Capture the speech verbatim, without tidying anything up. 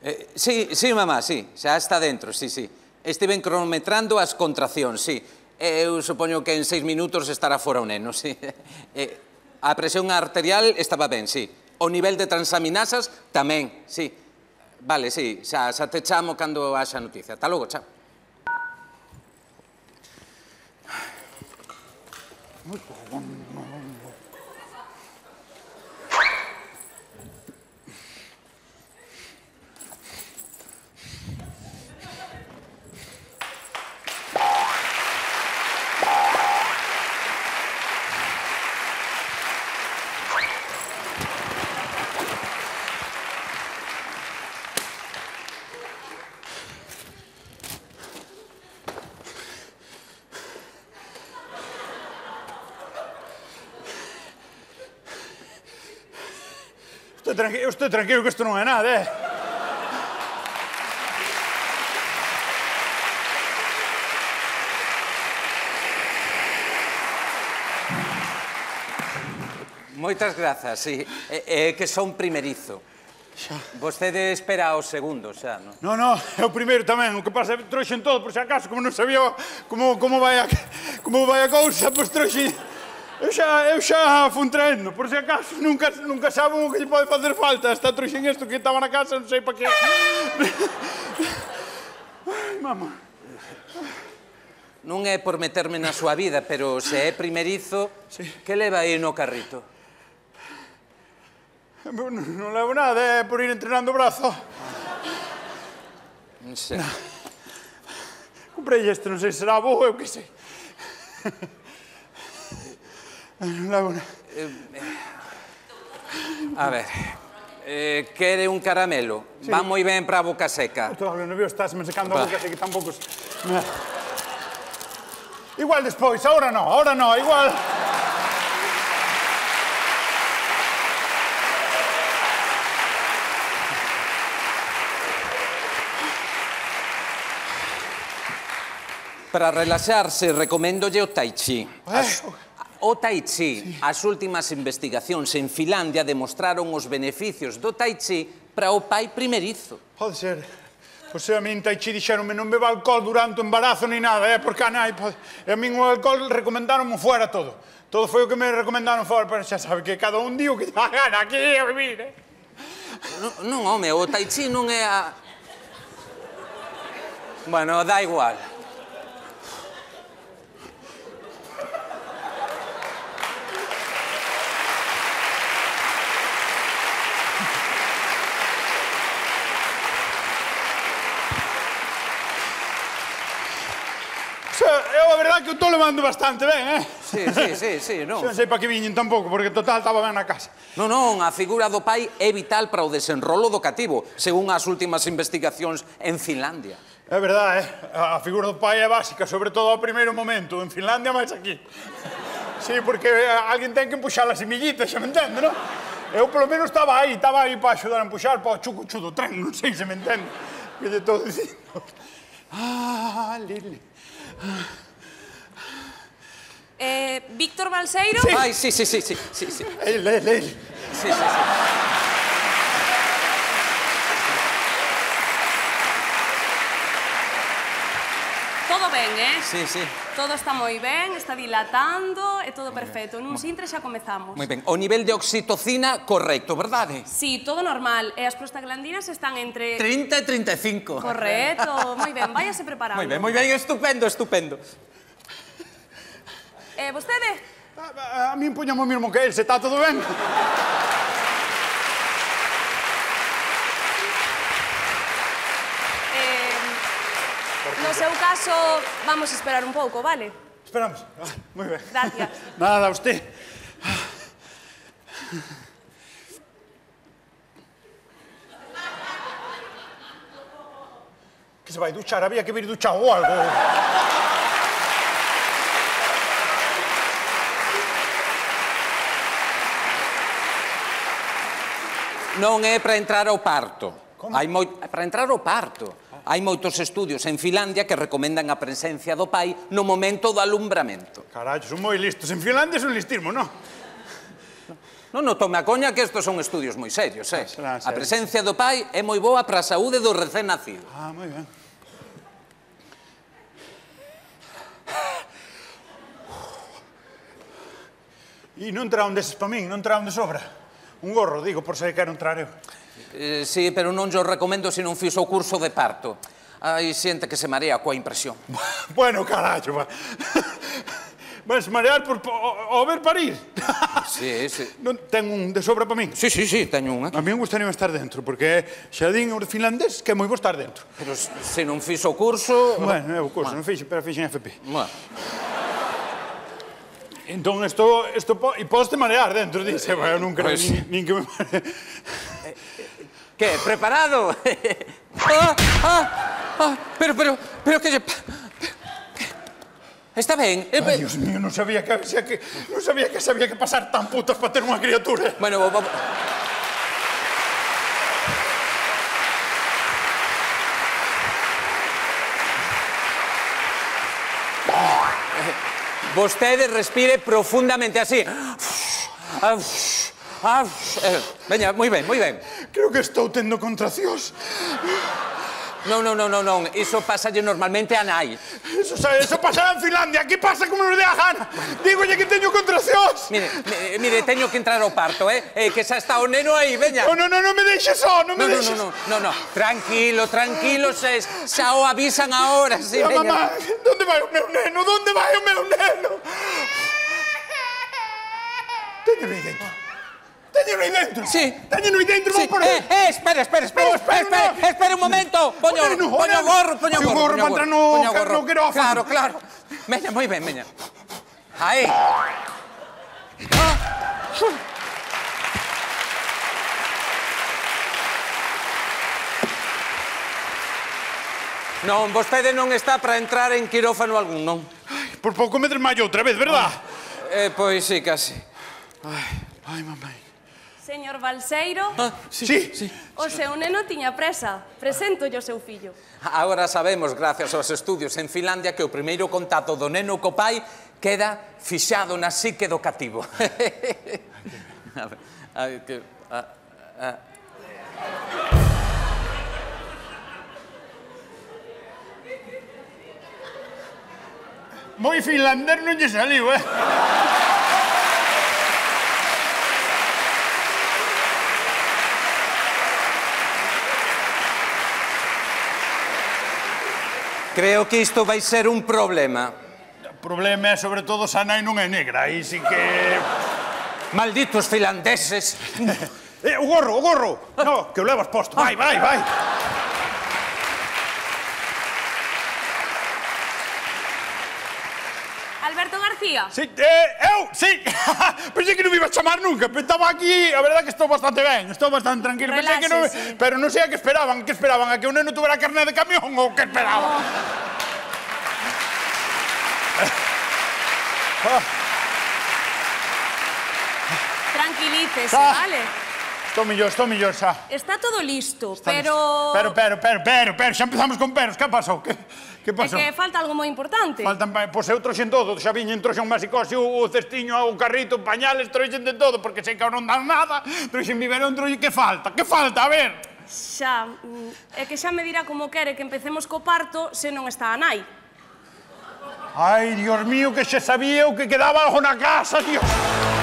Eh, sí, sí, mamá, sí, xa está dentro, sí, sí. Estiven cronometrando as contraccións, sí. Eu supoño que en seis minutos estará fora o neno, sí. Eh, a presión arterial estaba ben, sí. O nivel de transaminasas tamén, sí. Vale, sí, xa, xa te chamo cando haxa noticia. Ata logo, chao. Usted tranquilo que isto non é nada, eh? Moitas grazas, sí. É que son primerizo. Vostede espera aos segundos, xa, non? Non, non, é o primeiro tamén. O que pasa é que trouxen todo, por se acaso, como non sabía como vai a cousa, pois trouxen... Eu xa, eu xa fun traendo, por se acaso, nunca, nunca sabe o que lle pode facer falta. Hasta trouxen isto que estaba na casa, non sei pa que... Ai, mamá. Non é por meterme na súa vida, pero se é primerizo, que leva aí no carrito? Non levo nada, é por ir entrenando o brazo. Non sei. Comprei este, non sei se será bo, eu que sei. Non levo nada. A ver, quere un caramelo? Va moi ben para a boca seca. Estou algo nervioso, estás me secando a boca, así que tampouco... Igual despois, ahora non, ahora non, igual... Para relaxarse, recoméndolle o tai chi. O tai chi, as últimas investigacións en Finlandia demostraron os beneficios do tai chi para o pai primerizo. Pode ser. Pois a min tai chi dixeronme non beba alcohol durante o embarazo ni nada, é porque a nai... E a min o alcohol recomendaronme fuera todo. Todo foi o que me recomendaron fora, pero xa sabe que cada un di o que dá gana aquí a vivir, eh? Non, home, o tai chi non é a... Bueno, dá igual. Eu, a verdade, que eu estou levando bastante ben, eh? Sí, sí, sí, sí, non. Non sei para que viñen tampouco, porque total estaba ben na casa. Non, non, a figura do pai é vital para o desenrolo do cativo, según as últimas investigacións en Finlandia. É verdade, eh? A figura do pai é básica, sobre todo ao primeiro momento, en Finlandia máis aquí. Sí, porque alguén ten que empuxar as semillitas, xa me entende, non? Eu, polo menos, estaba aí, estaba aí para axudar a empuxar para o chucuchu do tren, non sei se me entende. Que lle estou dicindo. Ah, Lili. Eh, Víctor Balseiro? Sí. Ai, sí, sí, sí, sí, sí, sí. El, el, el. Sí, sí, sí. Todo ben, eh? Sí, sí. Todo está moi ben, está dilatando, é todo perfecto. Nun sintre xa comezamos. Moi ben. O nivel de oxitocina correcto, verdade? Sí, todo normal. E as prostaglandinas están entre... trinta e trinta e cinco. Correcto, moi ben, váyase preparando. Moi ben, moi ben, estupendo, estupendo. Eh, vostede? A, a min puñamo o mismo que el, se está todo ben. No seu caso, vamos a esperar un pouco, vale? Esperamos. Ah, moi ben. Gracias. Nada, a usted. Que se vai duchar? Había que vir duchado ou algo. Non é para entrar ao parto. Hai moi... Para entrar ao parto. Hai moitos estudios en Finlandia que recomendan a presencia do pai no momento do alumbramento. Carallo, son moi listos. En Finlandia son listismo, non? Non, non tome a coña que estos son estudios moi serios, eh? Será, A será. presencia do pai é moi boa para a saúde do recén nacido. Ah, moi ben. E non terá un deses pa min, non terá un de sobra. Un gorro, digo, por se quero entrar eu. Eh, sí, pero non yo recomendo se non fixo o curso de parto. Hai xente que se marea coa impresión. Bueno, carallo, va. Vas marear por, por, ao ver parir. Sí, sí. Non ten un de sobra pa min. Sí, sí, sí, teño unha. A mí me gustaría estar dentro, porque xa din o finlandés que é moi bo estar dentro. Pero se non fixo o curso... Bueno, é o curso, non fixe, pero fixen F P. Bueno. Entón, isto, isto, po, e podes te marear dentro, dice, eu non creo Pois- nin, nin que me mare. Que, preparado? ah, ah, ah, pero, pero, pero que lle... pa- Está ben? Eh, Ai, Dios mío, non sabía que, había que, non sabía que sabía que pasar tan putas para ter unha criatura. Bueno, bo- bo- vostede respire profundamente así. Ah, ah, eh, veña, moi ben, moi ben. Creo que estou tendo contracións. Non, non, non, non, non, iso pasalle normalmente a nai. Eso, sabe, eso pasará en Finlandia, aquí pasa como nos dé a gana. Dígolle que teño contracións. Mire, mi- mire, teño que entrar ao parto, eh? eh que xa está o neno aí, veña. No, no, no, non me deixes só, non me No, no, deixes. no, no, no, no, tranquilo, tranquilo, se, xa o avisan ahora, sí, Ah, veña. mamá, donde vai o meu neno? Donde vai o meu neno? Teño aí dentro. Teño aí dentro. Sí. Teño aí dentro, Sí, vou por eh, él. eh, espera, espera, espera, No, espera, espera, espera, no. espera un momento. Poño, O neno, o poño neno. gorro, poño Sí, gorro, gorro poño para entrar no poño ca- gorro. no quirófano. Claro, claro. Veña, moi ben, veña. Aí. Ah. Non, vostede non está para entrar en quirófano algún, non? Por pouco me desmayo outra vez, verdad? Eh, pois sí, casi. Ai, mamá. Señor Balseiro, Ah, Sí, sí. o seu neno tiña presa. Preséntolle o seu fillo. Agora sabemos, gracias aos estudios en Finlandia, que o primeiro contacto do neno co pai queda fixado na psique do cativo. A ver, a ver, que... a, a... Moi finlandés non lle saliu, eh? Creo que isto vai ser un problema. O problema é, sobre todo, se a nai non é negra. Aí sí que... Malditos finlandeses. Eh, o gorro, o gorro! No, que o levas posto. Vai, vai, vai. Alberto García, Sí, eh, eu, sí. Pensei que non me iba a chamar nunca, pero estaba aquí, a verdad que estou bastante ben, estou bastante tranquilo. Pensei que non, Reláxese. pero non sei a que esperaban, que esperaban, a que o neno tuvera carné de camión ou que esperaban. tranquilícese, Ah. vale? Estou millor, estou millor xa. Está todo listo, pero... Pero, pero, pero, pero, pero, xa empezamos con peros, que pasou? Que, que É pasou? que falta algo moi importante. Faltan, pa- pois eu trouxen todo, xa viñen, trouxen un masicose, o cestiño, o carrito, pañales, trouxen de todo, porque sei que non dan nada, trouxen biberón, trouxen, que falta? Que falta? A ver. Xa, mm, é que xa me dirá como quere que empecemos co parto se non está a nai. Ai, Dios mío, que xa sabía o que quedaba algo na casa, Dios.